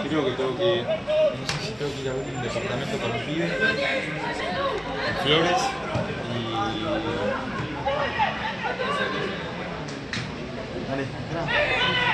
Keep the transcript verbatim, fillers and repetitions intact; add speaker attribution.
Speaker 1: creo que tengo que. No sé si tengo que ir a ver un departamento para los pibes. En Flores. Y. Dale, entra.